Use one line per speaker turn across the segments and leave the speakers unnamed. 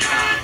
time.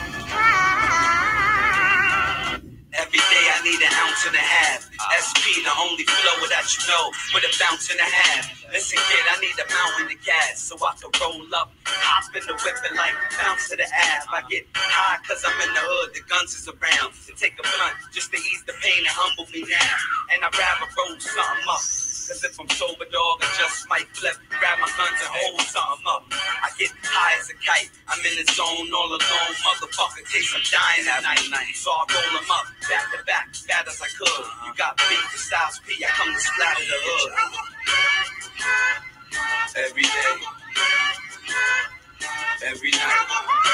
Every day I need an ounce and a half. SP, the only flow that you know, with a bounce and a half. Listen, kid, I need a mountain of gas so I can roll up, hop in the whip and like bounce to the ab. I get high cause I'm in the hood, the guns is around. To take a blunt just to ease the pain and humble me now. And I'd rather roll something up. Cause if I'm sober, dog, I just might flip, grab my guns and hold something up. I get high as a kite, I'm in the zone all alone. Motherfucker, case I'm dying at night. So I roll them up, back to back, bad as I could. You got beat to Styles P, I come to splatter the hood. Every day, every night,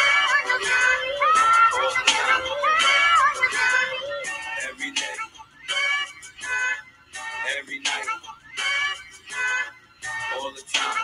all the time. Every day, every night, all the time.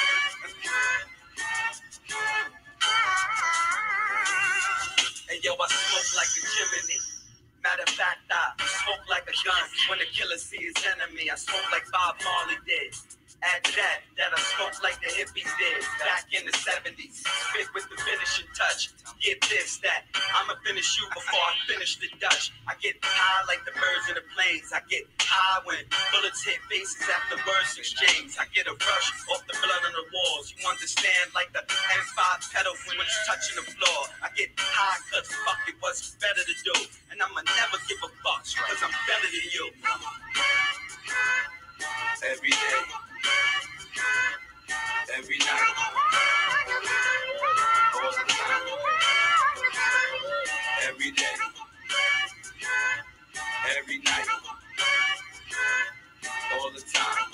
And yo, I smoke like a chimney. Matter of fact, I smoke like a gun. When the killer sees his enemy, I smoke like Bob Marley did. Add to that I smoke like the hippies did back in the 70s. Spit with the finishing touch. Get this, that I'ma finish you before I finish the Dutch. I get high like the birds in the planes. I get high when bullets hit faces after words exchange. I get a rush off the blood on the walls. You understand, like the M5 pedal when it's touching the floor. I get high cause fuck it, what's better to do. And I'ma never give a fuck cause I'm better than you. Every day, every night, all the time. Every day, every night, all the time.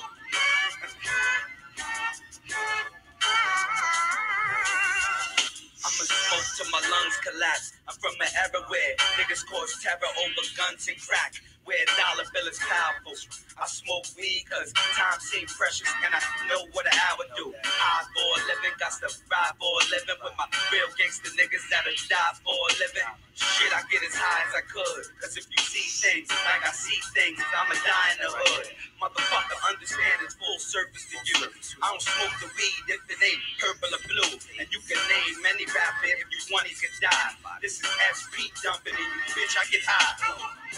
I'ma smoke till my lungs collapse. I'm from an era where niggas cause terror over guns and crack, where a dollar bill is powerful. I smoke weed cause time seems precious and I know what an hour do. High for a living, got to ride for a living with my real gangster niggas that'll die for a living. Shit, I get as high as I could, cause if you see things like I see things, I'ma die in the hood. Motherfucker, understand it's full service to you. I don't smoke the weed if it ain't purple or blue. And you can name any rapper if you want, he can die. This is SP dumping in you, bitch, I get high.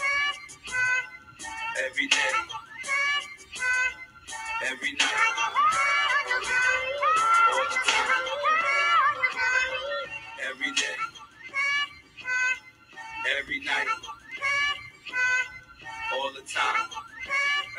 Every day, every night, all the time. Every day, every night, all the time.